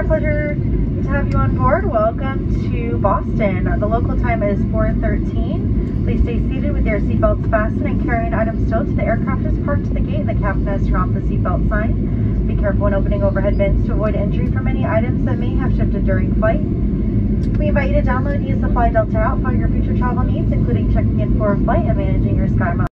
pleasure to have you on board. Welcome to Boston. The local time is 4:13. Please stay seated with your seatbelts fastened and carrying items stowed. The aircraft is parked at the gate and the captain has turned off the seatbelt sign. Be careful when opening overhead bins to avoid injury from any items that may have shifted during flight. We invite you to download and use the Fly Delta app for your future travel needs, including checking in for a flight and managing your SkyMiles.